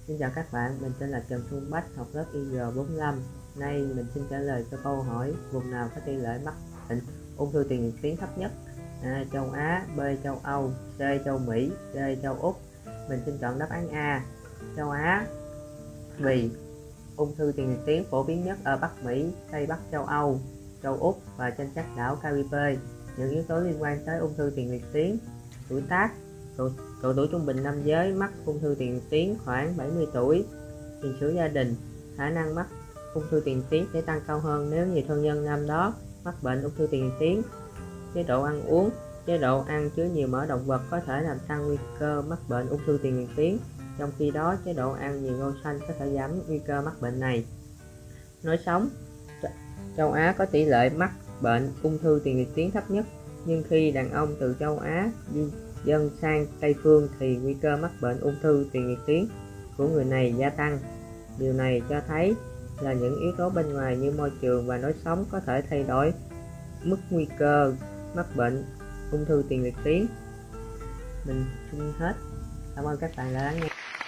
Xin chào các bạn, mình tên là Trần Xuân Bách, học lớp IG45. Nay mình xin trả lời cho câu hỏi vùng nào có tỷ lệ mắc bệnh ung thư tiền liệt tuyến thấp nhất? A. Châu Á, B. Châu Âu, C. Châu Mỹ, D. Châu Úc. Mình xin chọn đáp án A, châu Á, vì ung thư tiền liệt tuyến phổ biến nhất ở Bắc Mỹ, Tây Bắc châu Âu, châu Úc và trên các đảo Caribe. Những yếu tố liên quan tới ung thư tiền liệt tuyến: tuổi tác, độ tuổi trung bình nam giới mắc ung thư tiền liệt tuyến khoảng 70 tuổi, tiền sử gia đình, khả năng mắc ung thư tiền liệt tuyến sẽ tăng cao hơn nếu nhiều thân nhân nam đó mắc bệnh ung thư tiền liệt tuyến. Chế độ ăn uống, chế độ ăn chứa nhiều mỡ động vật có thể làm tăng nguy cơ mắc bệnh ung thư tiền liệt tuyến, trong khi đó chế độ ăn nhiều rau xanh có thể giảm nguy cơ mắc bệnh này. Lối sống, châu Á có tỷ lệ mắc bệnh ung thư tiền liệt tuyến thấp nhất, nhưng khi đàn ông từ châu Á di dân sang Tây phương thì nguy cơ mắc bệnh ung thư tiền liệt tuyến của người này gia tăng. Điều này cho thấy là những yếu tố bên ngoài như môi trường và lối sống có thể thay đổi mức nguy cơ mắc bệnh ung thư tiền liệt tuyến. Mình xin hết. Cảm ơn các bạn đã lắng nghe.